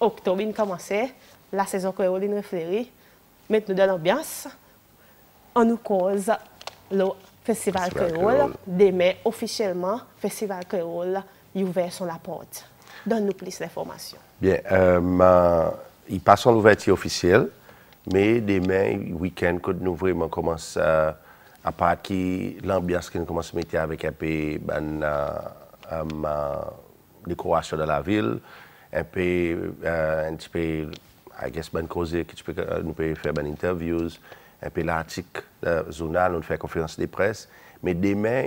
octobre, il commençait, la saison créole, il refleurit, mettre nous dans l'ambiance, on nous cause le Festival créole. Demain, officiellement, Festival créole, il ouvert sur la porte. Donne-nous plus d'informations. Bien, il passe en l'ouverture officielle, mais demain, week-end, quand nous vraiment commençons à part qui l'ambiance qui nous commence à mettre avec un peu décoration de la ville, un petit peu, I guess, bonne cause, nous pouvons faire des interviews, un peu l'article journal, nous fait conférence de presse. Mais demain,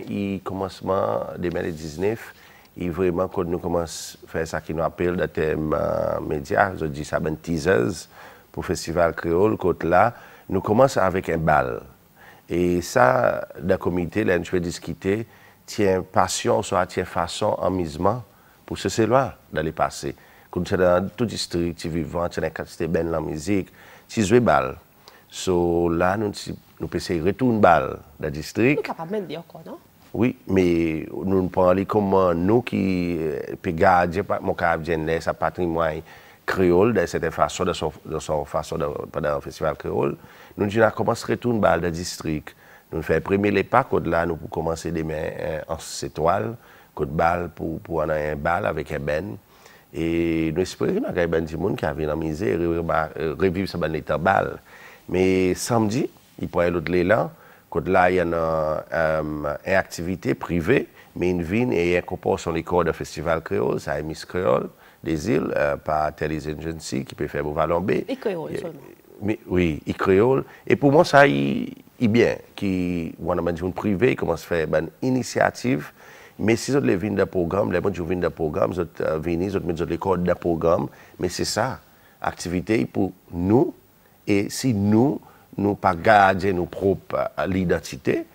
demain le 19, il vraiment, quand nous commençons à faire ça qui nous appelle de thème média, je dis ça, ben teasers pour le Festival créole, quand là, nous commençons avec un bal. Et ça, dans le comité, là, je vais discuter, tiens, passion, soit tiens, façon, amusement, pour ce cela d'aller passer. Quand tu es dans tout district, tu vivant, tu as une quantité de la musique, tu joues bal. So là, nous pouvons essayer de retourner bal dans le district. Nous sommes capables de dire encore, non? Oui, mais nous parlons comment nous qui pouvons garder mon caractère, sa patrimoine créole, de cette façon, de son façon pendant le festival créole, nous avons commencé à retourner bal dans le district. Nous faisons premier les pas, là, nous pouvons commencer demain en étoile, code bal pour avoir un bal avec un ben. Et nous espérons qu'il y a des gens qui viennent en misère et revivre ce l'état bal. Mais samedi, il pourrait y avoir l'autre l'élan. Là, il y a une activité privée, mais une ville et un comport sur les corps de festival créole, ça est Miss Créole des îles, par Telly's Agency, qui peut faire Bouvalombé. Et créole seulement. Oui, et créole. Et pour moi, ça est bien. Qui, on a une privée, commence à faire une initiative. Mais si vous avez un programme, les gens qui viennent d'un programme, vous venez, vous mettez les codes d'un programme. Mais c'est ça, activité pour nous. Et si nous pas garder nos propres l'identité,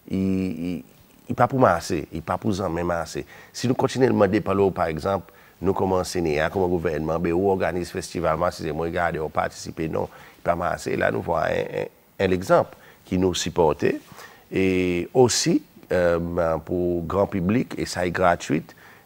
il pas pour masser, il pas pour en même masser. Si nous continuons à demander par là, par exemple, nous commençons à comme gouvernement, ou organise festival, si moi regarder ou participer, non, pas masser. Là, nous voyons un exemple qui nous supporte. Et aussi, pour le grand public, et ça est gratuit,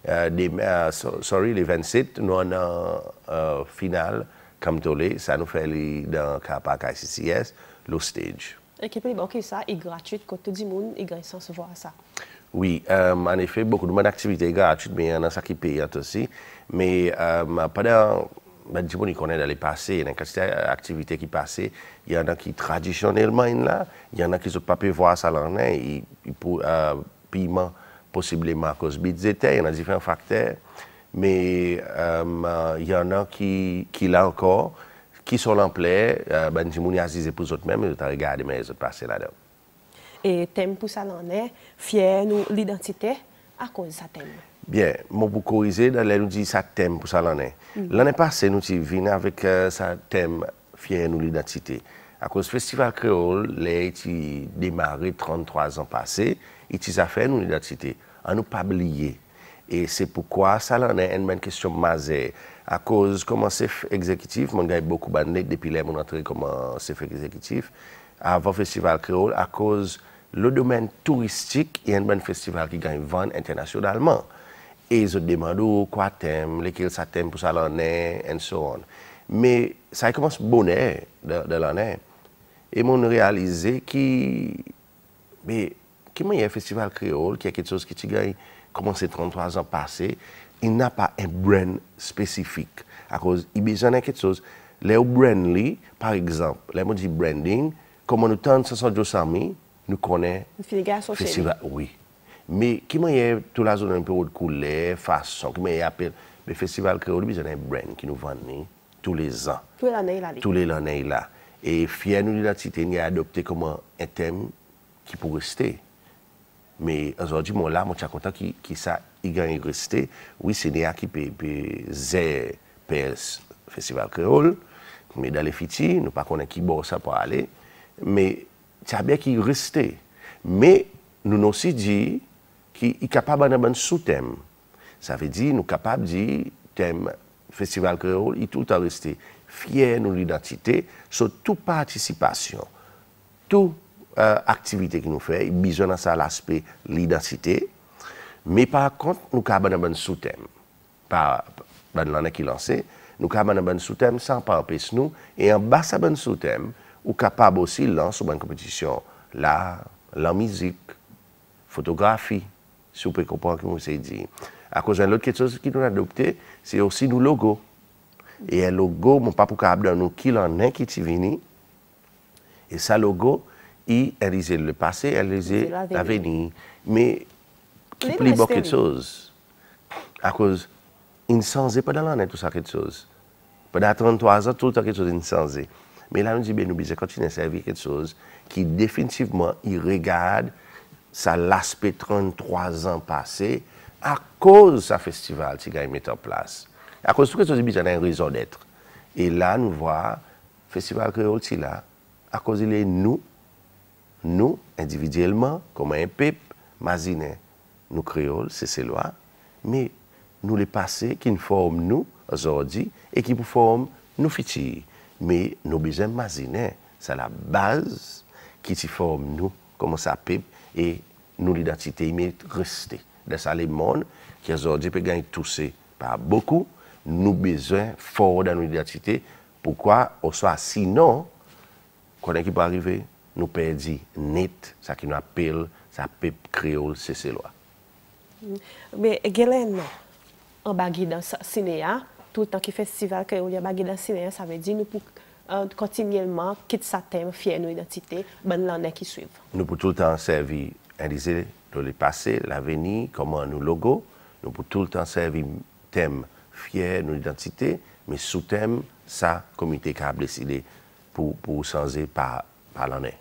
les 27, nous avons un final, comme tolé, ça nous fait dans le cas par KCCS, le stage. Et qui peut dire ça est gratuit, quand tout le monde est gratuit sans se voir ça. Oui, en effet, beaucoup de d'activités gratuites, mais il y en a ça qui paye aussi. Mais pendant, je connais dans les passés, il y a une activité qui passent, il y en a qui traditionnellement là, il y en a qui ne peuvent pas voir ça l'année, il pour paiement possiblement à cause budgétaire, il y en a différents facteurs. Mais il y en a qui là encore, qui sont en plaie, ben gens assisent pour eux mêmes, ils regardent mais ils passer là-dedans. Et thème pour ça l'année, fier nous l'identité à cause de ça thème. Bien, moi pour corriger, nous dit ça thème pour ça l'année. L'année passée, nous sommes venus avec ça thème fier nous l'identité. À cause du festival créole, les qui démarré 33 ans passés, ils ont fait nous l'identité. On nous pas oublié. Et c'est pourquoi ça l'année une question majeure. À cause comment c'est exécutif, mon gars beaucoup de depuis les mon entrée comment c'est fait exécutif avant festival créole à cause le domaine touristique et un bon festival qui gagne vente internationalement. Et ils demandent quoi thème, lesquels ça thème pour ça l'année et so on. Mais ça commence bonheur de l'année. Et mon réalisé mais y a un festival créole qui a quelque chose qui gagne commencé 33 ans passés, il n'a pas un brand spécifique. À cause, il a besoin de quelque chose. Les brand, par exemple, les mots de branding, comme nous tentons 500 nous connaissons le festival. Oui. Mais qui m'a toute la zone un peu de couleur, façon, qui m'a appelé le festival créole, il y a un brand qui nous vend tous les ans. Tous les années là. Et fier nous l'identité, il a adopté comme un thème qui peut rester. Mais aujourd'hui, moi là, je suis content qu'il gagne rester. Oui, c'est Néa qui peut zéro PS Festival Créole. Mais dans les Fiti, nous ne pas connaître qui bon ça pour aller. Mais c'est bien qu'il reste. Mais nous nous aussi dit qu'il est capable d'avoir un sous-thème. Ça veut dire nous sommes capables de dire thème Festival Créole, il est tout le temps resté fier de l'identité, sur toute participation, toute activité que nous faisons, il besoin de ça l'aspect l'identité. Mais par contre, nous avons un sous-thème, par l'année qui lancé, nous avons un bon sous-thème sans pas empêcher nous. Et en bas, ça bon sous-thème, ou capable aussi de lancer une compétition, l'art, la musique, photographie, si vous pouvez comprendre ce que je dit. À cause d'une autre quelque chose qui nous a adopté, c'est aussi nos logos. Et un logo, mon papa capable de nous qui en est qui est venu. Et ça logo, il réalise le passé, il réalise l'avenir. Mais qui plus beau quelque chose. À cause, il ne changeait pas dans l'année tout ça quelque chose. Pendant 33 ans, tout le temps quelque chose il ne changeait. Mais là, on dit, nous devons continuer à servir quelque chose qui définitivement, il regarde ça l'aspect 33 ans passés à cause de ce festival qui a mis en place. À cause de tout ce qui a une raison d'être. Et là, nous voyons le festival créole là, à cause de nous, individuellement, comme un peuple, mazine, nous créoles, c'est loi, mais nous les passés qui nous forment nous, aujourd'hui, et qui nous forment nous futurs. Mais nous besoin mazine, c'est la base qui nous forme nous, comme ça peuple, et nous l'identité, mais rester. Dans ça, les mondes qui aujourd'hui peut gagner touché par beaucoup, nous besoin fort dans notre identité. Pourquoi? Sinon, quand on peut arriver, nous perdons net, ça qui nous appelle, ça peuple créole, c'est loi. Mais Gelen, en bagui dans le cinéma, tout le temps qu'il festival créole, il y a bagui dans le cinéma, ça veut dire nous pour continuellement quitter sa thème, fier nos identités, bonne l'année qui suivent. Nous pour tout le temps servir, analyser le passé, l'avenir, comment nous logo, nous pour tout le temps servir thème fier nos identités, mais sous thème ça comité qui a décidé pour changer par l'année.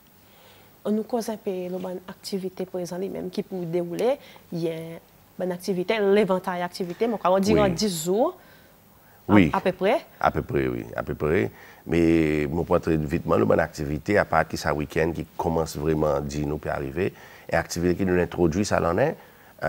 On nous cause un peu de bonne activité présente même qui pour dérouler, il y a une bonne activité, l'éventail d'activité, on dit en 10 jours. Oui. À peu près? À peu près, oui. À peu près. Mais je prends très vite une bonne activité, à part que ce week-end qui commence vraiment à dire nous peut arriver. Et l'activité qui nous introduit, ça l'en est,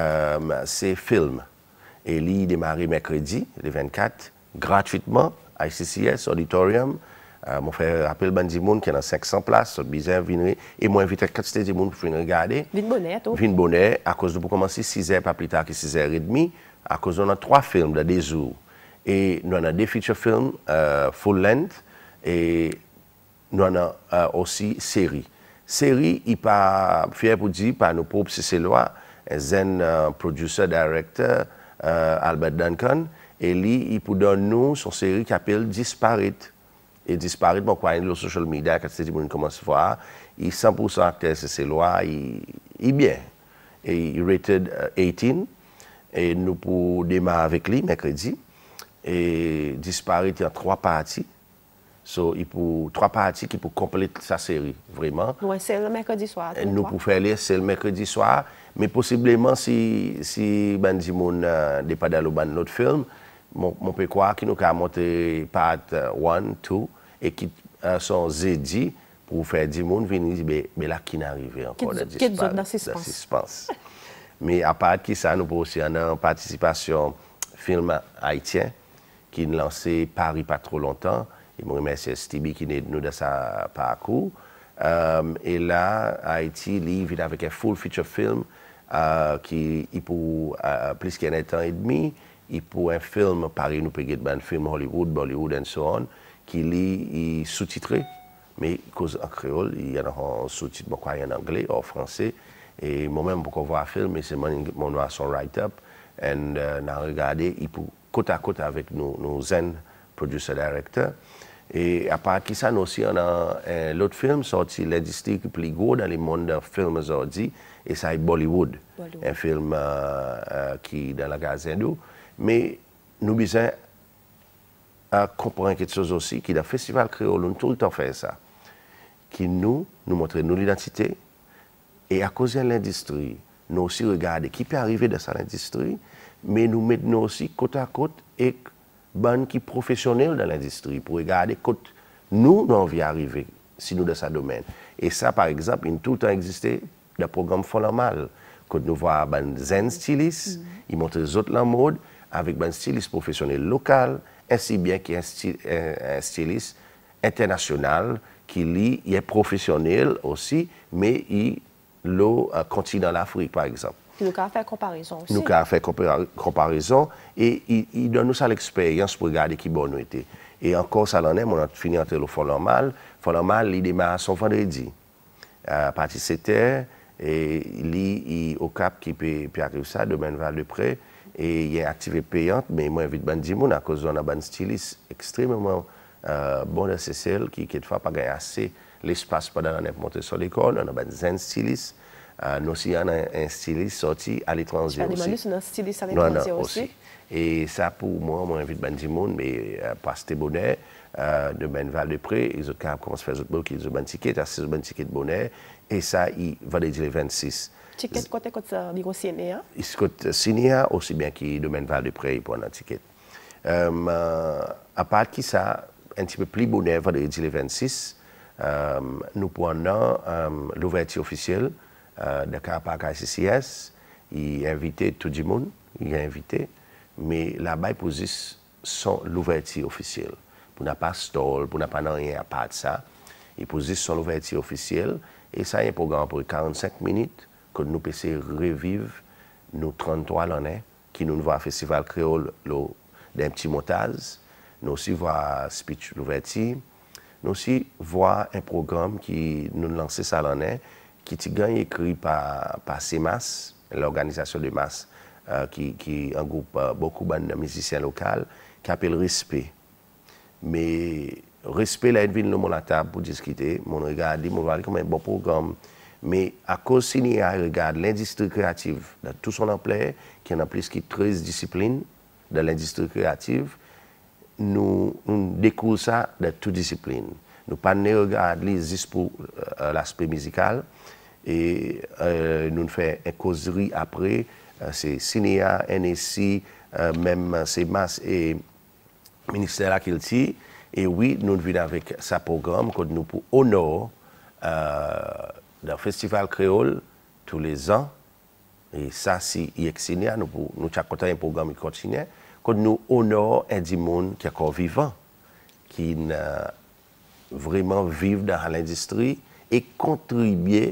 c'est film. Et il démarre mercredi, le 24, gratuitement, à ICCS, Auditorium. Mon frère appelle Bandi Moun qui est dans 500 places, c'est bizarre, venir. Et moi, invite 4 de monde pour venir regarder. Vine bonnet, tout. Vine bonnet, à cause de pour commencer 6h, pas plus tard que 6h30, à cause de 3 films de 2 jours. Et nous avons des feature films full length et nous avons aussi séries. Série, il pas fier pour dire par nos propres Célois, un producer director Albert Duncan, et lui il pour donner nous son série qui s'appelle Disparate. Et Disparate, bon quoi, sur social media quand c'est monde commence à voir, il 100% acteur Célois, il bien. Et il rated 18 et nous pour démarrer avec lui mercredi. Et Disparate en 3 parties. So, il pour 3 parties qui pour compléter sa série, vraiment. Oui, c'est le mercredi soir. Nous pour faire les, c'est le mercredi soir. Mais possiblement, si Bandi Moun n'est pas dans l'autre film, on peut croire qu'il nous a monté part 1, 2, et qui sont jeudi pour faire 10 moun venir, mais là, qui n'est arrivé encore dans suspense. Mais à part qui ça, nous pouvons aussi en participation film haïtien, qui a lancé Paris pas trop longtemps. Et je remercie Stevie qui est nous dans sa parcours. Et là, Haïti, il vient avec un full feature film qui pour plus qu'un temps et demi. Il pour un film, Paris, nous payons un film Hollywood, Bollywood, et so on, qui est sous-titré. Mais cause en créole, il y a un sous-titre, en anglais, en français. Et moi-même, pour voir un film, c'est mon son write-up. Et on a regardé, il pour côte à côte avec nos zen producer director. Et à part ça, nous aussi, on a l'autre film sorti l'industrie qui est plus gros dans le monde des films aujourd'hui, et ça est Bollywood. Un film qui est dans la Gazendo. Mais nous besoin comprendre quelque chose aussi, qui est le Festival Créole, nous tout le temps fait ça, qui nous montre nos identités, et à cause de l'industrie, nous aussi regarder qui peut arriver dans cette industrie, mais nous mettons aussi côte à côte et ban qui professionnels dans l'industrie pour regarder côté nous envie arriver si nous dans ce domaine. Et ça par exemple, il a tout le temps existé des programmes formal quand nous voyons ban zen styliste, ils montrent les autres la mode avec ban styliste professionnel local ainsi bien qu'un styliste international qui il est professionnel aussi mais il continue dans l'Afrique par exemple. Puis nous avons fait comparaison aussi. Nous avons fait comparaison et il donne nous l'expérience pour regarder qui bon nous était. Et encore, ça l'en est, on a fini entre le fond normal. Fond normal, il démarre son vendredi. À partir de 7 heures, et il au Cap qui peut arriver ça, demain Val de Près. Et il y a une activité payante, mais moi, j'invite Bandimoun à cause d'un ban styliste extrêmement bon de CCL qui, quelquefois, pas gagné assez l'espace pendant l'année pour monter sur l'école. On a un zen styliste. Nous aussi, on a un styliste sorti à l'étranger aussi. Je un styliste à l'étranger aussi. Et ça, pour moi, j'invite Bandimoun, mais parce que bonnet de Benval de Près, ils ont commencé à faire d'autres qui ont un ticket, assez un ticket de bonnet. Et ça, il va dire le 26. Ticket côté ça, il signé. Il se signé aussi bien qu'il domaine Val de Près pour un ticket. À part de ça, un petit peu plus bonnet va dire le 26. Nous prenons l'ouverture officielle de Carpark ICCS. Il a invité tout le monde, il a invité, mais là-bas, il pose l'ouverture officielle. Pour n'a pas stall, pour n'a pas rien à part de ça. Il pose l'ouverture officielle. Et ça, il y a un programme pour 45 minutes que nous puissions revivre nos 33 l'année, qui nous voit au Festival Créole d'un petit montage. Nous aussi voir speech l'ouverture. Nous aussi voir un programme qui nous lance ça l'année, qui est écrit par CMAS, l'organisation de masse, qui regroupe beaucoup de musiciens locaux, qui appelle Respect. Mais respect, là, il vient à la table pour discuter. Mon regarde, mon voir comme un bon programme. Mais à cause de ça, regarde l'industrie créative, dans tout son ampleur, qui en a plus que 13 disciplines dans l'industrie créative, nous découvrons ça dans toutes disciplines. Nous ne regardons pas juste pour l'aspect musical. Et nous faisons une causerie après. C'est Cinéa, NSC, même CMAS et ministère de la Culture. Et oui, nous venons avec ce programme que nous pour honorer le Festival Créole tous les ans. Et ça, si il est signé, nous avons un programme qui continue, que nous honorons un monde qui est encore vivant, qui vraiment vivent dans l'industrie et contribuer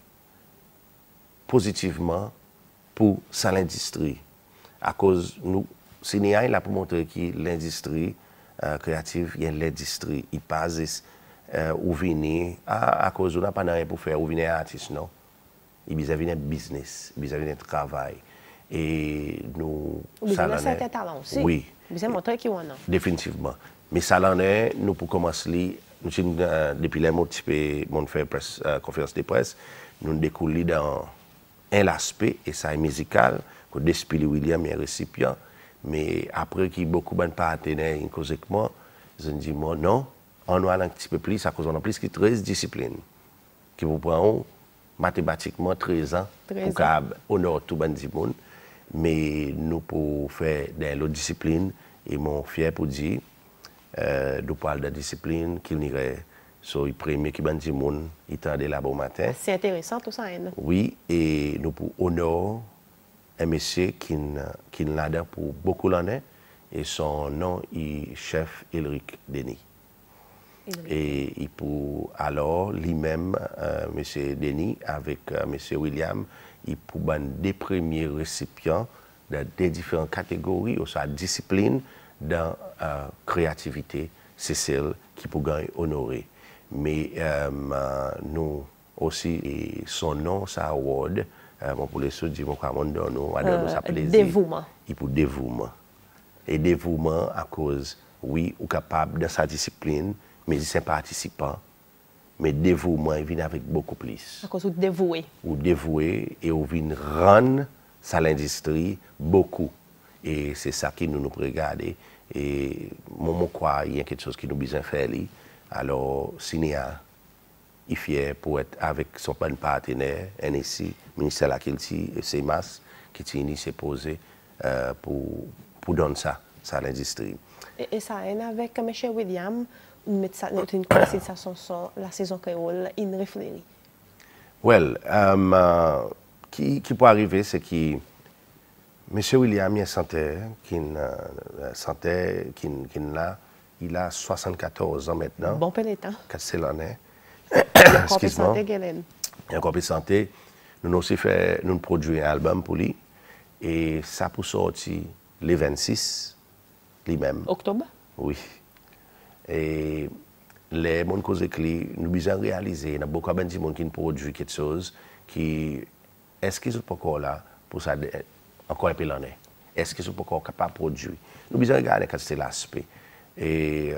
positivement pour ça l'industrie. À cause nous, Cinéa, il a pour montrer que l'industrie créative, il y a l'industrie, il passe où venir à cause on n'a pas rien pour faire, où venir artiste non. Il y a un business, il y a un travail et nous ça a un certain talent aussi. Oui. Vous avez montré qu'il y en a. Définitivement. Mais ça l'en est, nous pour commencer depuis les mots mon fait conférence de presse, nous découlons dans un aspect et ça est musical que Despili William est récipient. Mais après qu'il y a beaucoup de partenaires avec moi, ils ont dit moi non, on a un petit peu plus, à cause on a plus que 13 disciplines qui vous prennent mathématiquement 13 ans pour honorer tout le monde. Mais nous pour faire des autres disciplines, et mon fier pour dire, nous parlons de discipline qu'il irait sur le premier qui dit monde, il tendait là bon matin. C'est intéressant tout ça, hein? Oui, et nous pour honorer un monsieur qui l'a là pour beaucoup d'années, et son nom est chef Elric Denis. Et il pour alors lui-même, monsieur Denis, avec monsieur William, il pour des premiers récipients des différentes catégories, ou soit discipline, dans créativité, c'est celle qui peut gagner honorer. Mais nous aussi, et son nom, ça award, pour les autres, mon commandant, nous, ça plaisir. Dévouement. Il pour dévouement. Et dévouement à cause, oui, ou capable de sa discipline, musicien participant, mais dévouement, il vient avec beaucoup plus. À cause de dévoué. Ou dévoué, et on vient rendre ça l'industrie beaucoup. Et c'est ça qui nous regarde. Et moi, crois il y a quelque chose qui nous besoin faire. Alors, Cinéa, il est fier pour être avec son bon partenaire, NSC, ministère de la Culture et CMAS, qui s'est posé pour donner ça à l'industrie. Et ça a avec M. William, une conversation sur la saison créole, il réfléchit. Well, qui peut arriver, c'est que M. William, il a 74 ans maintenant. Bon peu de temps. C'est l'année. Excuse-moi. Il a encore de santé. Nous aussi fait, nous produisons un album pour lui. Et ça pour sortir les 26, lui-même. Octobre? Oui. Et les gens qui écrit, nous besoin réaliser, il y a beaucoup de gens qui produisent quelque chose qui, est-ce qu'ils sont pas encore là pour ça, encore un peu l'année? Est-ce qu'ils sont pas encore capables de produire? Nous besoin regarder quand c'est l'aspect. Et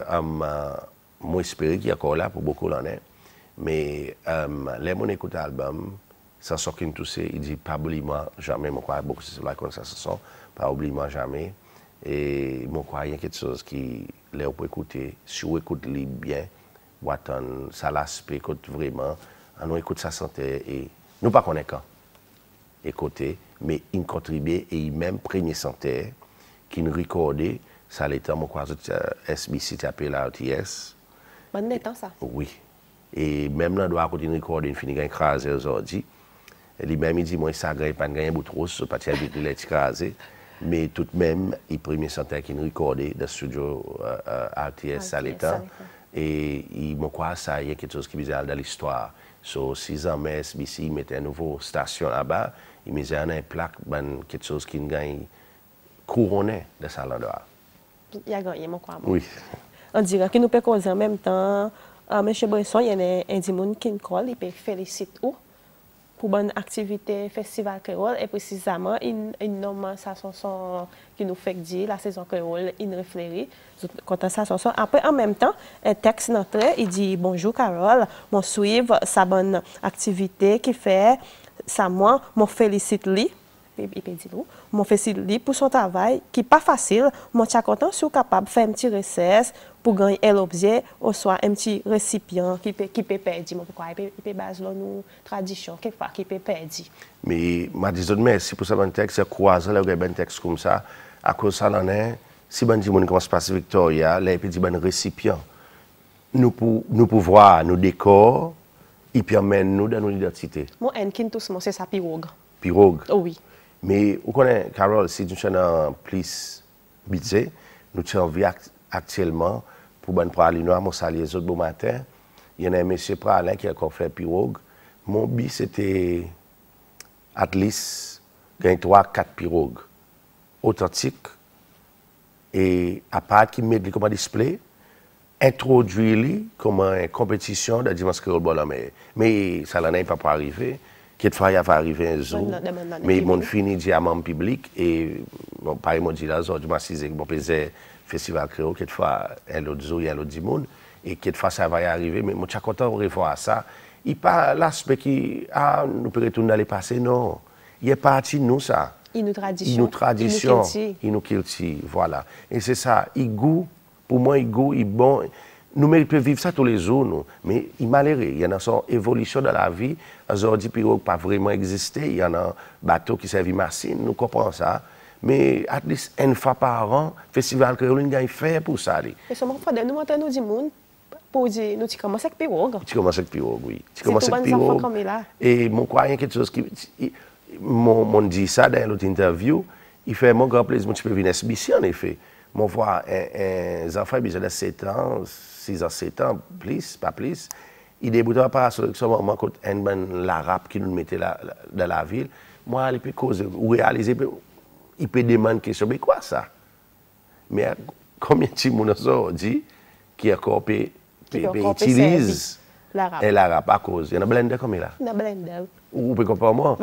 moi, j'espère qu'il y a encore là pour beaucoup l'année. Mais les gens écoutent l'album, ça sort qu'une toussée, il dit pas oublier-moi jamais, moi crois beaucoup c'est là comme ça se sent, pas oublier-moi jamais. Et moi crois il y a quelque chose qui les peut écouter, si on écoute les bien, ou attendre ça l'aspect écoute vraiment, on écoute sa santé et nous pas connaît quand écouter, mais il contribue et il même premier santé qui nous recordait, ça l'état moi crois SBC tapé la RTS. Bon temps ça. Oui. Et même là doit continuer recorder une fini écrasé aujourd'hui. Lui-même, il dit, moi, ça gagne pas de bout trop, c'est pas très vite, il est écrasé. Mais tout de même, il premier santé qui nous recordait dans le studio RTS à l'état. Et il me croit ça, il y a quelque chose qui bizarre dans l'histoire. So, 6 ans, mais SBC, il mettait une nouvelle station là-bas, il mettait une plaque, quelque chose qui gagne couronné de ça là-bas. Il a gagné, mon crois. Oui. On dirait que nous pouvons causer en même temps. M. Bresson, il y a un monde qui nous colle, il peut féliciter où pour bonne activité festival créole et précisément il nomme sa chanson qui nous fait dire la saison créole in réfléchi quand sa chanson après en même temps un texte notre il dit bonjour Carole mon suivre sa bonne activité qui fait ça moi mon félicite lui il peut dire nous mon félicite lui pour son travail qui pas facile moi suis content si capable faire un petit recette pour gagner l'objet ou soit un petit récipient qui peut perdre pourquoi il peut baser nos traditions quelquefois qui peut perdre mais m'a dit merci pour ça bon texte c'est croiser là un texte comme ça à cause ça l'en est si bon dit mon commence passer Victoria là il peut dire bon récipient nous pour voir nos décors il permet nous dans nos identités moi un qui tous c'est ça pirogue oh, oui mais vous connaissez Carole si nous sommes plus budget nous sommes actuellement pour ben praline noir mon salier les autres bon matin il y en a un monsieur pralin qui a encore fait pirogue mon but c'était at least gagner 3-4 pirogues authentiques et à part qui met comme display introduire comme une compétition de dimanche créole bon mais ça n'en est pas arrivé quelquefois il va arriver un jour mais mon fini diamant public et bon pareil mon dit là aujourd'hui m'a cisé bon faisait festival créole quelquefois un autre jour il y a l'autre monde et quelquefois ça va y arriver mais moi je suis content de revoir ça il pas l'aspect qui nous peut retourner dans le passé non il est parti nous ça il nous tradition il nous cultive voilà et c'est ça il goût pour moi il goût il bon nous méritons vivre ça tous les jours nous mais il malheureux il y en a son évolution dans la vie aujourd'hui pirogue pas vraiment existé il y en a bateau qui servent machine nous comprenons ça mais at least une fois par an festival créole gagne fait pour ça et seulement fois nous monter nous du monde pour dire nous tu commences avec pirogue tu commences avec pirogue oui tu commences avec pirogue et mon croyant quelque chose qui mon dit ça dans l'autre interview il fait mon grand plaisir tu peux venir SBC en effet mon voit un enfant de 7 ans 6 ans 7 ans plus pas plus il débutait par ce moment quand un l'arabe qui nous mettait dans la ville moi il peut causer ou réaliser il peut demander question mais quoi ça mais combien de monde aujourd'hui qui utilise l'arabe à cause il y en a blender comme là il y a blender ou peut comprendre moi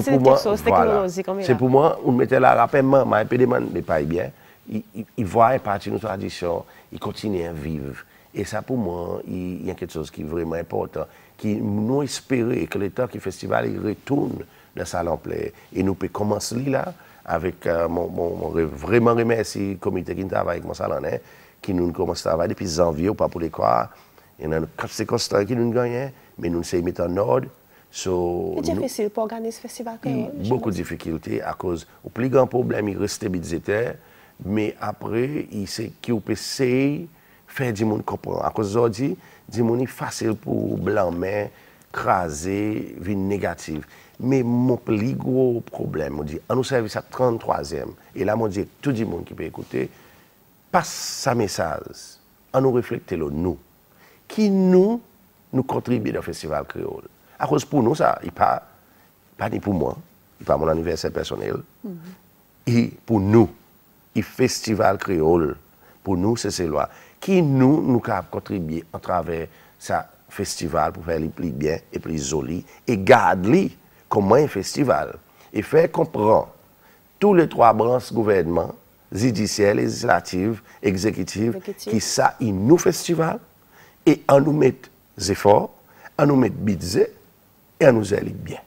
c'est pour moi on mettait l'arabe maman il peut demander pas bien il voit une partie de nos traditions il continue à vivre et ça pour moi il y a quelque chose qui est vraiment important qui nous espérer que le temps que le festival il retourne dans sa ampleur et nous peut commencer là avec vraiment remercier le comité qui travaille avec mon salon qui nous commence à travailler depuis janvier pas pour les croire il y en a 4 constants qui nous gagnent mais nous nous mettons en ordre c'est difficile pour organiser ce festival beaucoup de difficultés à cause au plus grand problème il reste budgétaire mais après il sait qu'il peut essayer faire du monde comprendre à cause aujourd'hui du monde est facile pour blâmer craser vie négative mais mon plus gros problème on dit on nous service à 33e et là on dit tout le monde qui peut écouter passe sa message on nous refléter le nous qui nous contribue dans le festival créole à cause pour nous ça il pas pas ni pour moi, pas mon anniversaire personnel, et pour nous, le festival créole, pour nous, c'est cela. Qui nous capable contribuer à travers ce festival pour faire les plus bien et plus joli, et garder comme un festival, et faire comprendre tous les trois branches gouvernement, judiciaire, législative, exécutive, qui ça, ils nous festival, et on nous met des efforts, on nous met budget, et on nous aide bien.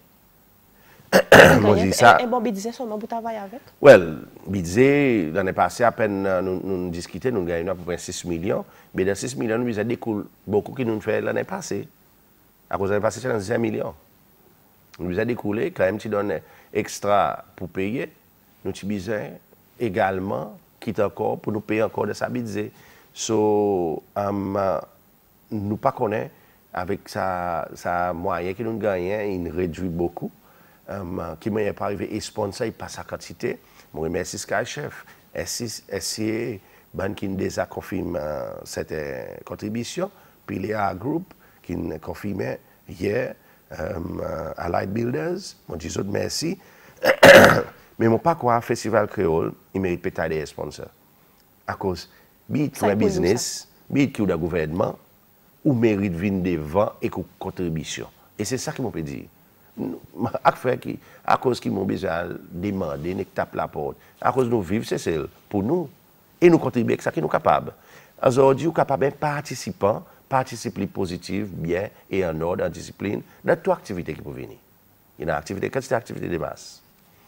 Et bon, budget seulement pour travailler avec? Oui, budget, l'année passée, à peine nous discutions, nous gagnons à peu près 6 millions, mais dans 6 millions, nous avons découlé beaucoup qui nous fait l'année passée. À cause de l'année passée, c'est 5 millions. Nous avons découlé, quand même, tu donnes extra pour payer, nous avons besoin également, quitte encore, pour nous payer encore de sa budget. So, nous pas connaissons, avec sa moyen que nous gagnons, il réduit beaucoup. Qui m'a pas arrivé et sponsor pas sa quantité. Je remercie Sky Chef. SCA ban qui déjà confirme cette contribution. Puis Léa Group qui confirmé hier à Light Builders. Je dis merci. Mais mon pas quoi Festival Créole, il mérite peut-être des sponsors. À cause bit un business, bit qui le gouvernement ou mérite venir devant et contribution. Et c'est ça qui m'a dit. À cause qu'ils m'ont besoin de demander, de taper la porte, à cause de nous vivre, c'est celle pour nous. Et nous contribuer avec ça qui nous capables. Aujourd'hui, nous sommes capables de participer positif, bien et en ordre, en discipline, dans toute activité qui peut venir. Il y a une activité, quand c'est une activité de masse.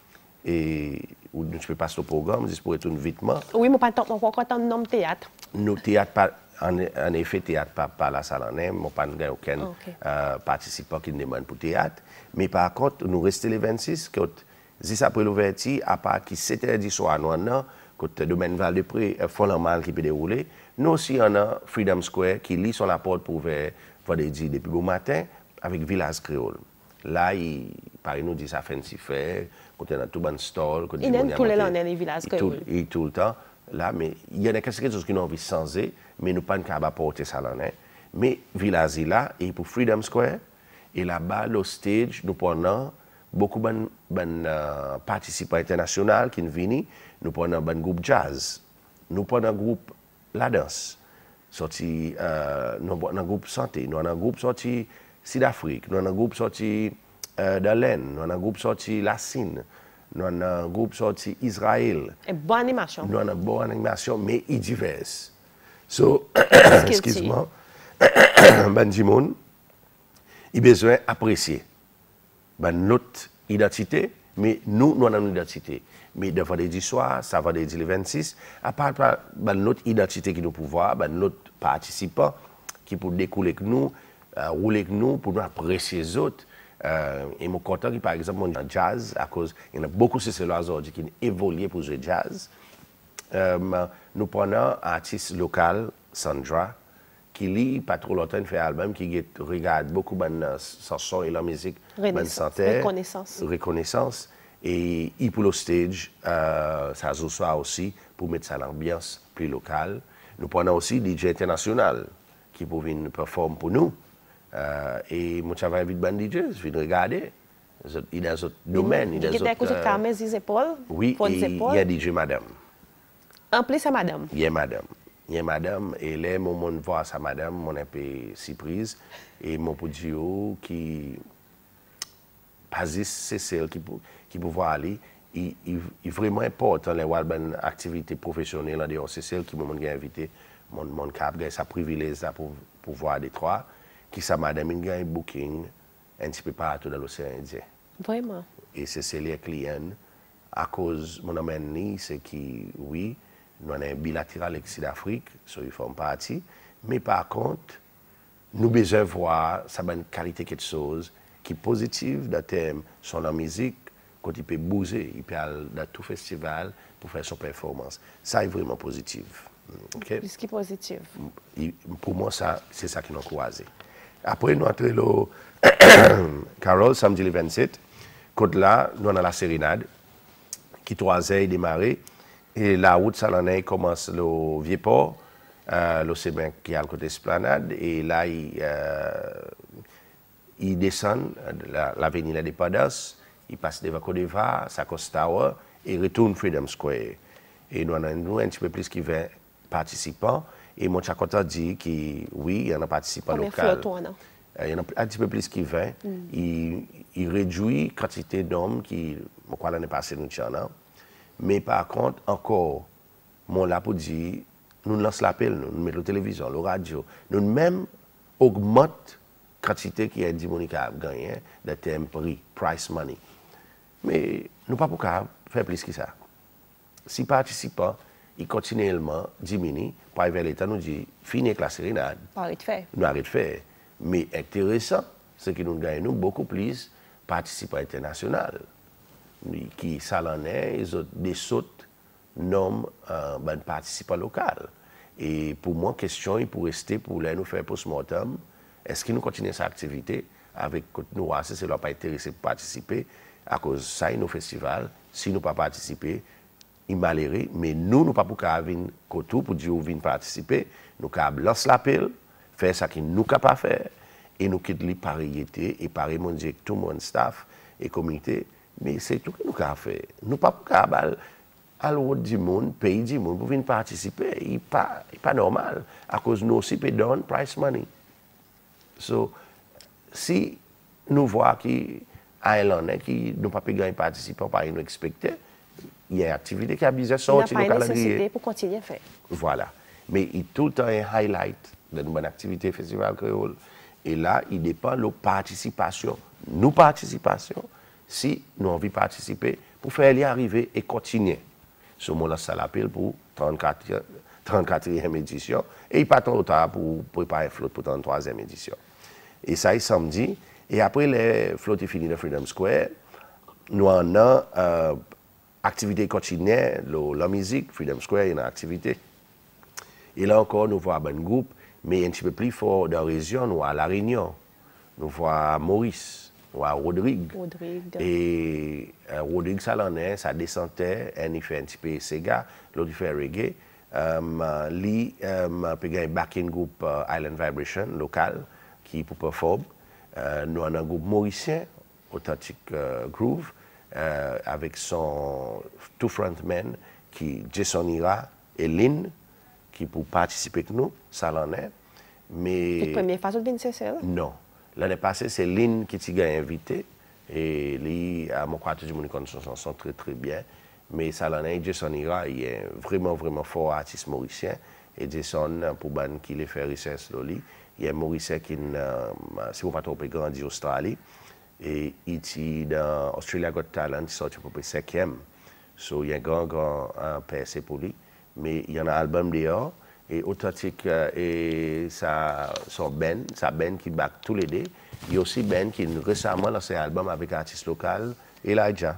Et où nous ne pouvons pas passer au programme, juste pour retourner vitement. Oui, mais pas encore tant de nom théâtre. Nos théâtres, en effet, théâtre pas la salle en aime, pas aucun participant qui demande pour théâtre. Mais par contre, nous restons les 26, juste après l'ouverture, à part qui 7h soir, nous avons le domaine Val-de-Pré, font normal qui peut dérouler. Nous aussi, on a Freedom Square qui lit sur la porte pour faire vendredi depuis bon matin avec Village Créole. Là, il nous dit ça fait si fait, quand on a tout bon stall. Il aime tous les années les Villages Créole. Et tout le temps. Là, mais il y a quelque chose qui ont envie de changer, mais nous pas capable d'apporter ça là. Mais Village est là, et pour Freedom Square, et là-bas, le stage, nous prenons beaucoup de participants internationaux qui viennent. Nous prenons un groupe jazz. Nous prenons un groupe la danse. Sorti, nous prenons un groupe santé. Nous avons un groupe sorti Sud-Afrique. Nous avons un groupe sorti d'Alain. Nous avons un groupe sorti La Sine. Nous avons un groupe sorti Israël. Et bonne animation. Nous avons une bonne animation, mais il divers. So, excuse-moi. Benjamin. Il a besoin d'apprécier notre identité, mais nous avons une identité. Mais de vendredi soir, ça va dire le 26, à part notre identité qui nous pouvoir, notre participant qui peut découler avec nous, rouler avec nous, pour nous apprécier les autres. Et je suis content que, par exemple, on est jazz, à cause, il y en a beaucoup de ces aujourd'hui qui ont évolué pour jouer jazz. Nous prenons un artiste local, Sandra, qui lit pas trop longtemps, fait un album, qui regarde beaucoup de chansons et la musique, bonne santé, reconnaissance. Et il pour le stage, ça joue ça aussi pour mettre ça l'ambiance plus locale. Nous prenons aussi DJ international qui peut venir performer pour nous. Et moi, j'avais invité des DJs, je viens regarder. Il y a d'autres domaines. Il y a des épaules. Oui, il y a DJ Madame. En plus, c'est Madame. Il y a Madame. Il y a madame, et là, mon voit sa madame, mon un peu surprise, et mon petit qui pas c'est celle qui peut voir aller, il est vraiment important les bonnes activités professionnelles en dehors, c'est celle qui m'a invité, mon cap, ça privilège pour voir des trois, qui sa madame, il a un booking un petit peu partout dans l'océan Indien. Vraiment. Et c'est les clients, à cause, mon ami, c'est qui, oui, nous avons un bilatéral avec Sud-Afrique, so ils font partie. Mais par contre, nous besoin voir sa bonne qualité quelque chose qui est positive dans thème sur la musique, quand il peut bouger, il peut aller dans tout festival pour faire son performance. Ça est vraiment positif. Okay? Plus qui positif. Pour moi, c'est ça qui nous croise. Après, nous entrons le Carole, samedi le 27. Côte là, nous avons la sérénade qui 3 heures démarré. Et la route Salonais commence le Vieux-Port, le chemin qui est à côté de l'esplanade, et là, il descend l'avenue La Dépendance, il passe devant Côte d'Ivoire, Sakos Tower, et retourne Freedom Square. Et nous avons un petit peu plus qui 20 participants. Et mon Chakota dit que oui, il y en a participants locaux. Il y en a un petit peu plus qui 20. Il réduit la quantité d'hommes qui, l'année passée, nous avons. Mais par contre, encore, mon là pour dire, nous lançons l'appel, nous mettons la télévision, la radio, nous même augmentons la quantité qui est dit Monica a gagné de termes prix, price money. Mais nous ne pouvons pas faire plus que ça. Si les participants, ils continuellement diminuent, pour arriver à l'État, nous dit, fini avec la sérénade. Nous arrêtons de faire. Mais intéressant, c'est que nous gagnons beaucoup plus de participants internationaux qui salonnent, ils ont des autres nomment participants locaux. Et pour moi, question est pour rester, pour nous faire post-mortem, est-ce que nous continuons cette activité avec nous, si c'est pas intéressé pour participer, à cause de ça, nos festivals, si nous pas participer, il est malheureux, mais nous ne pouvons pas venir pour dire qu'on vient participer, nous pouvons lancer l'appel, faire ce que nous pouvons faire, et nous quittons les pareillités, et pareil, mon Dieu, tout mon staff et comité, mais c'est tout ce que nous pouvons faire. Nous ne pouvons pas à l'autre du monde, pays du monde, pour venir participer, il n'est pas normal, à cause de nous aussi, nous donne price money. So, si nous voyons que Islandais qui n'ont pas pu gagner participants par nous expecter, il y a une activité qui a besoin de sortir dans le calendrier. Il n'y a pas de nécessité pour continuer à faire. Voilà. Mais il y a tout le temps un highlight de une bonne activité Festival Créole. Et là, il dépend de la participation. Nous participation, si nous avons envie de participer, pour faire y arriver et continuer. Ce moment-là, ça l'appelle pour 34e édition. Et il pas trop tard pour préparer flotte pour 33e édition. Et ça, est samedi. Et après, les flottes finies de Freedom Square, nous en avons activité continue, la musique, Freedom Square, il y a une activité. Et là encore, nous voyons un groupe, mais un petit peu plus fort dans la région, nous voyons La Réunion, nous voyons Maurice, nous voyons Rodrigue. Et Rodrigue, ça l'en est, ça descendait, il fait un petit peu Sega, l'autre fait reggae. Lui, il y a un backing group Island Vibration local qui pour performer. Nous avons un groupe mauricien, Authentic Groove, avec son tout frontman qui Jason Ira et Lynn qui pour participer avec nous, ça l'en est. Mais la première fois, vous c'est ça? Non. L'année passée, c'est Lynn qui t'a invité. Et lui, à mon côté, je me sont très très bien. Mais ça l'en est, Jason Ira, il est vraiment vraiment fort artiste mauricien. Et Jason, pour ban qui les fait recherche Loli, il y a un mauricien qui, si vous ne pas trop grandi en Australie. Et il est dans Australia Got Talent, il sort à peu près 5e. So, il y a un grand PSC pour lui. Mais il y en a un album dehors. Et Authentique, et sa Ben qui bat tous les deux. Il y a aussi Ben qui récemment lancé un album avec un artiste local, Elijah.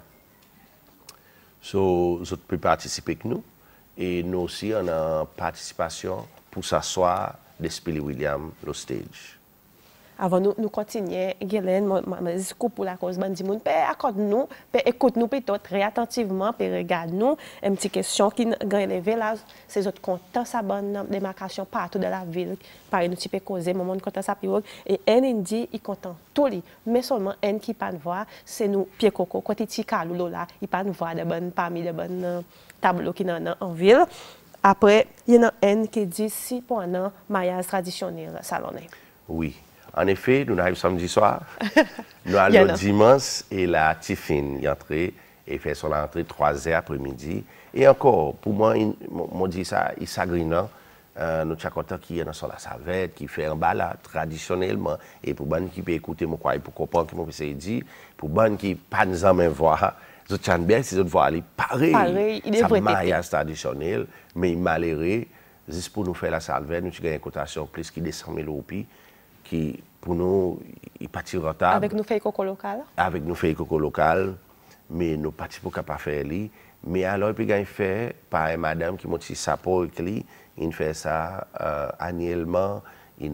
So, vous pouvez participer avec nous. Et nous aussi, on a participation pour s'asseoir d'Espili William, le stage. Avant nous continuer, Guylaine, je discours pour la cause bandi moun, accorde-nous, écoute-nous plutôt très attentivement, regarde-nous une petite question qui a élevé là, c'est autres contents sa bonne démarcation partout de la ville, par nous type causer, moment content sa pirogue et un dit il content tout lui, mais seulement un qui pas voir, c'est nous pied coco côté ti kalou là, il pas voir de bonnes parmi de bonnes tableaux qui en ville. Après, il y en a un qui dit si pour un mariage traditionnel salonné. Oui. En effet, nous arrivons samedi soir. Nous allons le dimanche et la Tiffin y entrer et fait son entrée 3h après-midi. Et encore, pour moi, on dit ça, il s'agrine. Nous sommes contents qu'il y ait dans la savette, qui fait un balade traditionnellement. Et pour les qui peut écouter, pour comprendre ce que je dis, pour les qui pas nous en voir, je tiens bien si je vois aller pareil. C'est un mariage traditionnel, mais malheureux, juste pour nous faire la salvette, nous avons une cotation plus qui descend 100 000 roupies. Qui, pour nous, il pas rentable. Avec nous fait coco local? Avec nous fait coco local, mais nous pas pour pas faire lui. Mais alors, il a fait par une madame qui m'a dit ça pour lui, il fait ça annuellement.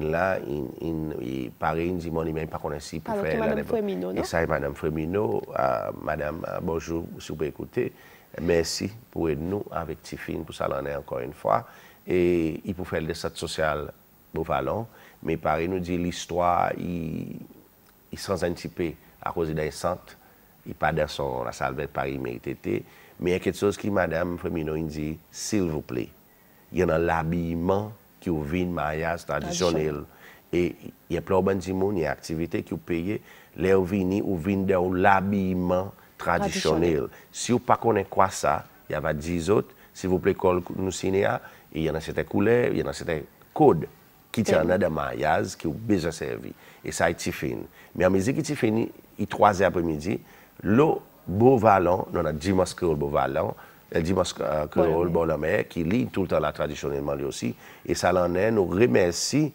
Pareil, il dit moi, il même pas connu pour alors, faire. Madame Fremino, non? Et ça, Madame Fremino, Madame, bonjour, si vous pouvez écouter. Merci pour nous avec Tiffin pour ça l'en est encore une fois. Et il peut faire le descente social au Vallon. Mais pareil, nous dit l'histoire, il s'en un petit peu à cause d'un centre. il pas dans la salle de Paris, mais mais il y a quelque chose qui, Madame Femino, dit, s'il vous plaît, il y a l'habillement qui vient de mariage traditionnel. Et il y a plein de gens, il y a des activités qui sont payées, les vini ou viennent de l'habillement traditionnel. Si vous ne connaissez pas quoi ça, il y a 10 autres, s'il vous plaît, nous cinéa, il y en a certaines couleurs, il y en a certains codes qui tiennent dans le mariage qui ont besoin de servir. Et ça est fini. Mais à mesure que c'est fini, il 3 heures après-midi, le beau vallon, nous avons dimanche créole beau vallon, le dimanche créole beau la mer, qui lit tout le temps la traditionnellement lui aussi. Et ça l'en est, nous remercie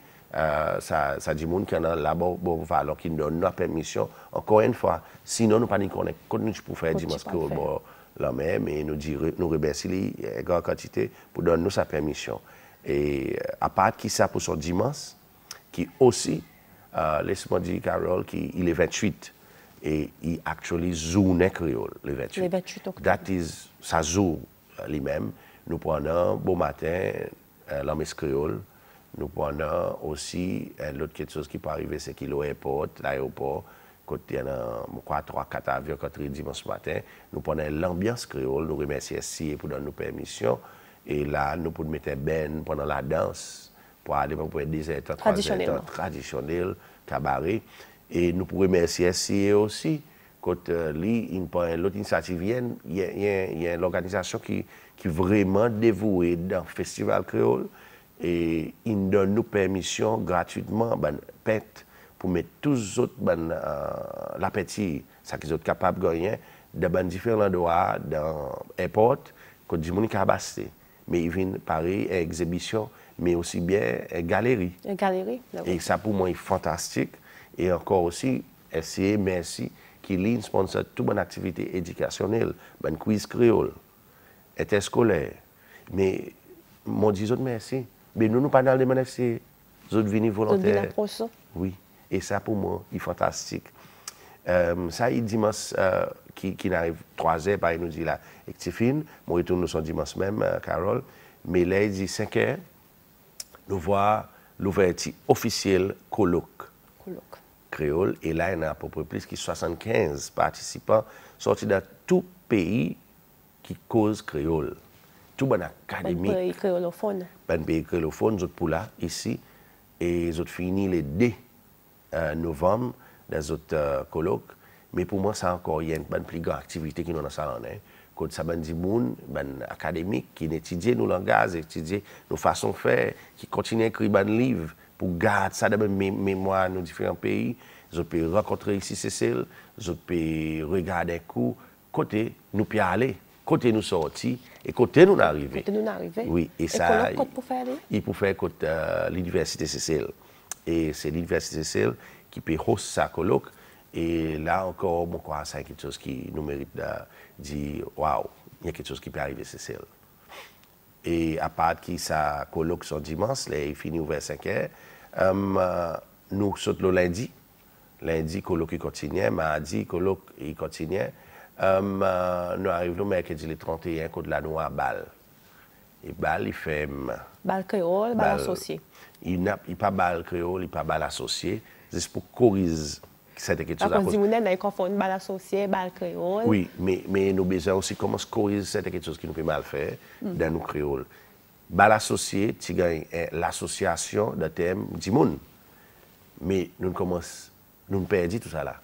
ça dit monde qui en a là-bas bon vallon qui nous donne la permission. Encore une fois, sinon nous pas ni connaître nous pour faire dimanche créole beau la mer, mais nous remercie en grande quantité pour donner nous sa permission. Et à part qui ça pour son dimanche, qui aussi, laisse-moi dire, Carole, il est 28 et il actualise journée créole, le 28. Le 28 octobre. That is, ça joue lui-même. Nous prenons bon matin la messe créole. Nous prenons aussi l'autre quelque chose qui peut arriver, c'est qu'il y a l'aéroport, côté il y a 3-4 avions qui dimanche matin. Nous prenons l'ambiance créole, nous remercions SCA pour donner nos permissions. Et là, nous pouvons mettre un ben pendant la danse, pour aller pour 10 heures, 3 heures, traditionnel, cabaret. Et nous pouvons remercier SCA aussi. Quand l'autre initiative vient, il y a l'organisation qui est vraiment dévouée dans le festival créole. Et il donne nous permission gratuitement, pour mettre tous les autres l'appétit, ça qu'ils sont capables de gagner, dans différents endroits, dans l'aéroport, quand du monde a basté. Mais il vient pareil, exhibition, mais aussi bien galerie. Une galerie. Et ça pour moi est fantastique. Et encore aussi, essayer, merci, qui sponsor toute bonne activité éducationnelle, un quiz créole, interscolaire. Mais, mon dit merci. Mais nous, pas dans les MNFC, nous autres venus volontaires. Oui, et ça pour moi, est fantastique. Ça, il dimanche qui arrive 3 heures, par nous dit là, et c'est fini. Moi, retourne nous son dimanche même, Carole. Mais là, il dit 5 heures, nous voyons l'ouverture officielle colloque créole. Et là, il y a à peu près plus de 75 participants sortis de tout pays qui cause créole. Tout bon académique. Un pays créolophone. Un pays créolophone, nous pour là, ici. Et nous fini le 2 novembre dans les autres colloques. Mais pour moi, c'est encore une plus grande activité qui nous a dans ça. Quand ça a des gens académiques qui étudient nos langages, étudient nos façons de faire, qui continuent à écrire des livres pour garder ça dans la mémoire de nos différents pays. Ils peuvent rencontrer ici Cécile, ils peuvent regarder un coup, côté nous peut aller, côté nous sortir et côté nous arriver. Côté nous arriver. Oui, et ça, pour faire il peut faire côté l'université Cécile. Et c'est l'université Cécile qui peut host sa colloque. Et là encore, bon, c'est quelque chose qui nous mérite de dire waouh, il y a quelque chose qui peut arriver, Cécile. Et à part qui ça colloque son dimanche, là, il finit vers 5 heures. Nous sommes le lundi. Lundi, colloque il continue. Mardi, colloque il continue. Nous arrivons le mercredi le 31, contre la noix à Bâle. Et Bâle, il fait. Bâle créole, Bâle associé. Il n'a pas Bâle créole, il n'a pas Bâle associé. C'est pour corriger. C'était quelque chose à cause. On a confondu Bâle associé, Bâle créole. Oui, mais nous besoin aussi comment se corriger, c'était quelque chose qui nous peut mal faire dans nos créoles. Bâle associé, tu gagnes l'association de thème du monde. Mais nous perdons tout ça là.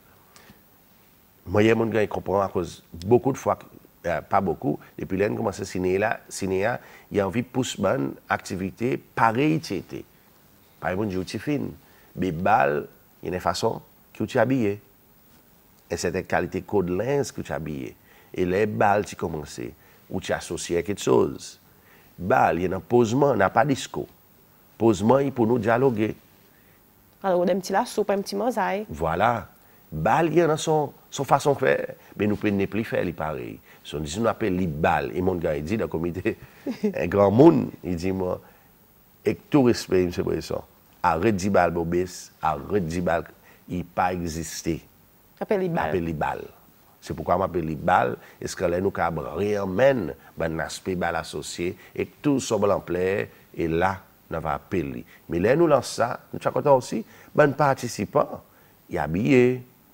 Moi, il y a des gens qui comprennent à cause beaucoup de fois, pas beaucoup, depuis là, nous commençons à signer là, il y a envie de pousser une activité pareille. Par exemple, je suis mais Bâle, il y a une façon que tu es habillé. Et c'est une qualité code linge que tu es habillé. Et les balles, tu commences, où tu associes à quelque chose. Bal, il y a un posement, il n'y a pas de disco. Posement, il pour nous dialoguer. Alors, on a un petit lasso, un petit mosaïque. Voilà. Bal, il y a son façon de faire. Mais nous ne pouvons plus faire les pareils. On dit, on appelle les balles. Et mon gars, il dit dans le comité, un grand monde, il dit, moi, avec tout respect, M. Bresson, arrête de balles, Bobès, arrête de balles, il n'a pas existé. Appelle les balles. Appelle les balles. C'est pourquoi je m'appelle les balles. Est-ce que là, nous avons réamène un aspect balle associé et que tout soit en plaît et là, nous va appeler. Mais là, nous lançons ça, nous sommes contents aussi, ben participants, il est habillé,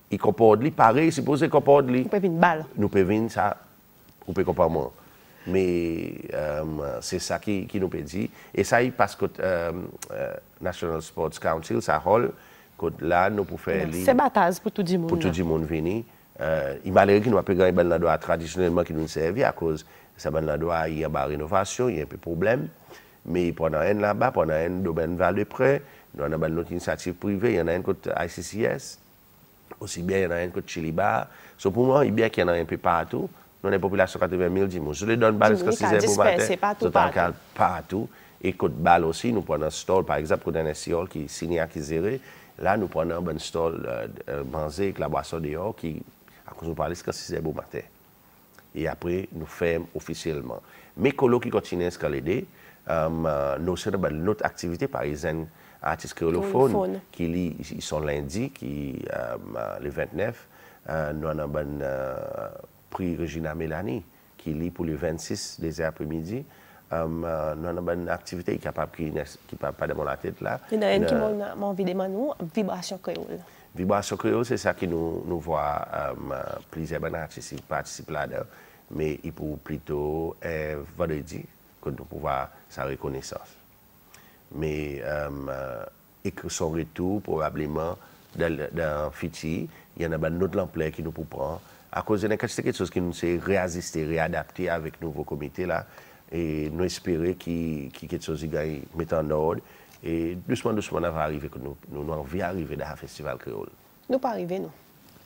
il comporte lui, pareil, supposé comporte lui. Nous pouvons une balle. Nous pouvons venir ça, on peut comprendre. Mais c'est ça qui nous peut dire. Et ça, parce que National Sports Council, ça rôle, là, nous pouvons faire... C'est bataille pour tout le monde. Pour tout le monde venir. Il malgré qu'il n'y a pas gagné ben droit traditionnellement qui nous servi à cause ça ben droit il y a une rénovation, il y a un peu de problème. Mais pendant un là-bas, pendant un domaine Val de Près, nous avons une autre initiative privée, il y en a un côté ICCS, aussi bien il y en a un côté Chiliba. So pour moi, il y a bien qu'il y en a un peu partout. Nous avons une population de 80 000 dimanche. Je les donne balle jusqu'à 6 heures pour matin. Partout. Et côté balle aussi, nous prenons un stall, par exemple, côté un SIOL qui signe à Kizéré. Là, nous prenons un stall manger avec la boisson dehors qui, à cause nous parler jusqu'à 6 heures pour matin. Et après, nous fermons officiellement. Mais colo qui continue à escalader, nous avons notre activité, par exemple, artistes créolophones, qui ils sont lundi, qui le 29, nous avons un prix Regina Mélanie, qui lit pour le 26 des après-midi. Nous avons une activité qui ne peut pas de la tête là. Il y en a une qui m'a envie de demander, vibration créole. Vibration créole, c'est ça qui nous voit plusieurs artistes participer là-dedans. Mais il faut plutôt vendredi que nous pouvons sa reconnaissance. Mais et que son retour, probablement, dans Fiti, il y en a une autre ampleur qui nous peut prendre. À cause de quelque chose qui nous s'est réajuster, réadapter avec le nouveau comité là. Et nous espérons qu'il y ait quelque chose qui met en ordre. Et doucement, on va arriver, nous envie d'arriver dans le festival créole. Nous pas arriver, nous.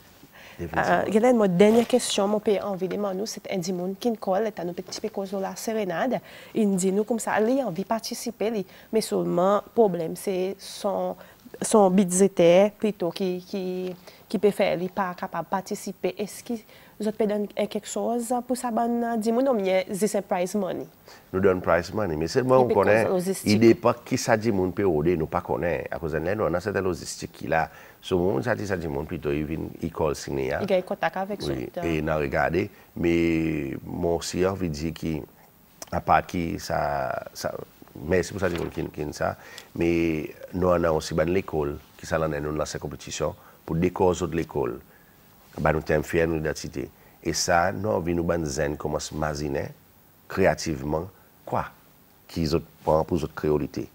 Une dernière question, mon père envie de demander, c'est un dimon qui colle, est un petit peu cause de la sérénade. Il dit nous comme ça, il a envie de participer, mais seulement le problème c'est son budgétaire plutôt qui peut faire, il n'est pas capable de participer. Est-ce que vous avez donné quelque chose pour ça, dis-moi, non, mais c'est prize money. Nous donnons prize money, mais seulement on connaît, il n'est pas qui ça dit mon peut aider, nous pas connaît. À cause de là, nous avons cette logistique qui là. Ce monde, ça dit mon plutôt, il colle signé. Il a contact avec oui, et n'a regardé, mais mon sœur veut dire qu'à part qui ça merci pour ça dit ça, mais nous avons aussi l'école qui s'en est dans cette compétition pour décorer de l'école. Nous sommes fiers de l'identité. Et ça, nous avons nous banzen commence à imaginer créativement quoi qu'ils ont pour notre créolité.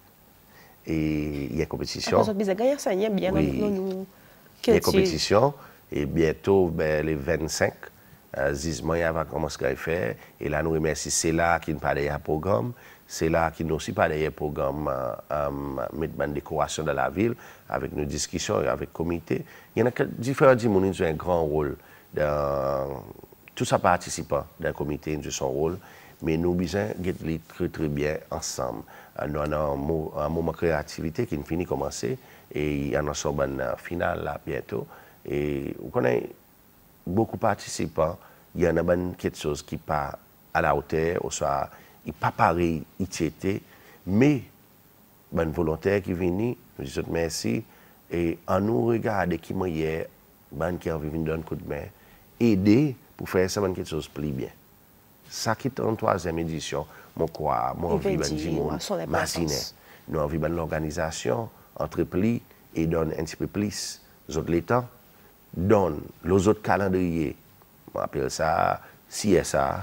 Et il y a une compétition. Il y a une compétition et bientôt les 25 Zizman va commencer à faire. Et là, nous remercions Céla qui nous parle à programme. Céla qui nous aussi parle à programme mettre une décoration dans la ville avec nos discussions et avec le comité. Il y en a différents gens qui ont un grand rôle dans tout ça participant dans le comité, ils ont son rôle. Mais nous besoin de très très bien ensemble. Nous avons un moment de créativité qui finit de commencer et il y a une finale là bientôt. Et vous connaissez beaucoup de participants, il y en a quelque chose qui n'est pas à la hauteur, ou soit il n'est pas pareil, il était, mais une volontaire qui vient, nous disons merci, et en nous regarde qui m'a hier, qui a envie de donner un coup de main, aider pour faire ça quelque chose de plus bien. Ça qui est en 3e édition, mon envie de dire, nous envie de l'organisation, entreprise, et donne un petit peu plus les temps, donne les autres calendriers, on appelle ça CSA,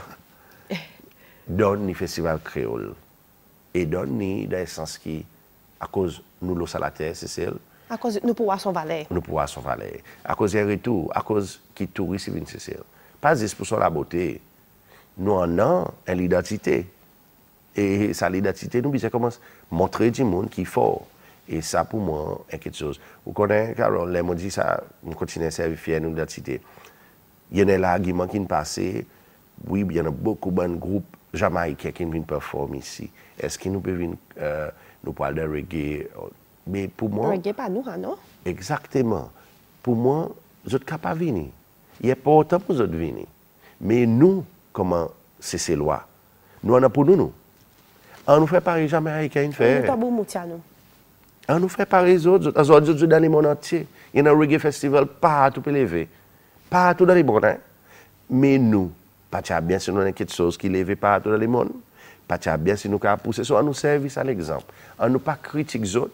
donne le festival créole, et donne dans le sens qui, à cause nous le salaire, c'est celle. À cause nous pouvons son valet. Nous pouvons son valet. À cause des retours, à cause qui touristes viennent c'est celle. Pas juste pour la beauté. Nous en avons une identité. Et sa l'identité, nous besoin commencer à montrer du monde qui est fort. Et ça, pour moi, est quelque chose. Vous connaissez, Carole, les mots dit ça, nous continuons à servir fier de l'identité. Il y a un argument qui est passé. Oui, il y a beaucoup de groupes jamaïcains qui viennent performer ici. Est-ce qu'ils nous peuvent venir, nous parler de reggae? Mais pour moi. Reggae, pas nous, non? Exactement. Pour moi, vous êtes capables de venir. Il n'y a pas autant pour vous de venir. Mais nous, comment c'est ces lois? Nous en avons pour nous. On nous fait pareil, jamaïcains fait. On nous fait pareil les autres dans le monde entier. Il y a un reggae festival partout élevé. Partout dans le monde. Hein? Mais nous, pas bien si nous avons quelque chose qui est élevé partout dans le monde. Pas bien si nous avons poussé ça, on nous service à l'exemple. On ne pas critique les autres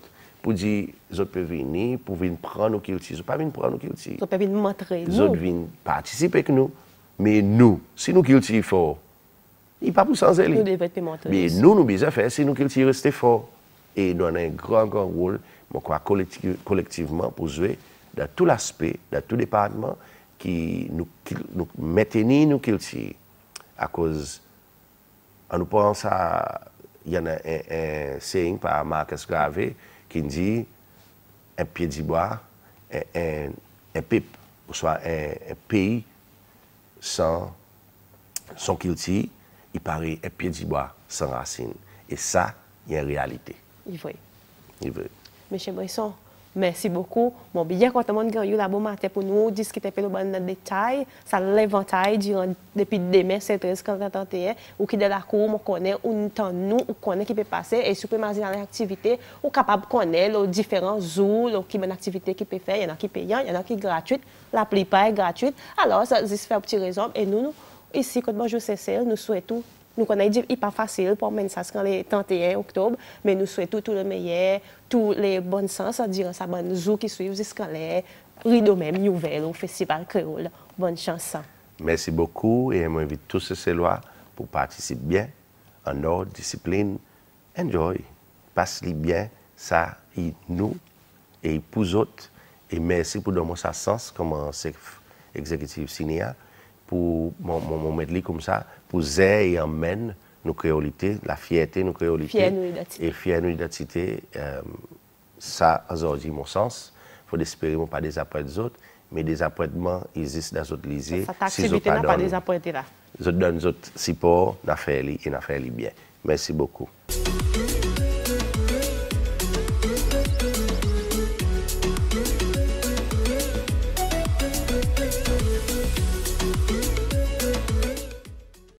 pour dire, ils peuvent venir, pour venir prendre nos cultures. Ils ne pas venir prendre nos cultures. Ils peuvent venir montrer Ils autres viennent participer avec nous. Mais nous, si nous cultivons fort, il n'y a pas pour sans elle. Nous devons te montrer. Mais nous, nous devons faire, si nous cultivons rester fort. Et nous avons un grand rôle, je crois, collectivement, pour jouer dans tout l'aspect, dans tout département, qui nous maintenir nos cultures. À cause, en nous pensant à, il y en a un saying par Marcus Garvey qui dit un pied d'ivoire, un peuple, ou soit un pays sans son culture, il paraît un pied d'ivoire sans racines. Et ça, il y a une réalité. Il veut. Il veut. Monsieur Bresson, merci beaucoup. Bon, bien content de vous là bon matin pour nous discuter un peu de détails. Ça l'éventail depuis demain, 7h, 31, ou qui de la cour, on connaît, ou nous, on connaît qui peut passer, et si vous pouvez imaginer l'activité, ou capable de connaître les différents jours, qui bonne activité qui peut faire, il y en a qui payant, il y en a qui gratuite, la plupart est gratuite. Alors, ça existe faire un petit raison, et nous, ici, quand bonjour CCL, nous souhaitons. Nous connaissons qu'il n'est pas facile pour mener ça quand le 31 octobre, mais nous souhaitons tout le meilleur, tous les bons sens, durant sa bonne jour qui suivent jusqu'à les rideaux même nouvelle au Festival Créole. Bonne chance. Merci beaucoup et je m'invite tous ces lois pour participer bien, en ordre, discipline. Enjoy. Passe-les bien, ça, et nous, et pour les autres. Et merci pour donner ça sens comme exécutif cinéa. Pour mon mettre comme ça, pour aider et emmèner nos créolités, la fierté, nos créolités et fier nos identités. Ça, aujourd'hui, mon sens. Il faut espérer pas des apprêts des autres, mais des apprêtements existent dans les autres lycées. Cette activité n'a pas des apprêtés là. Je donne d'autres supports, et n'a fait bien. Merci beaucoup.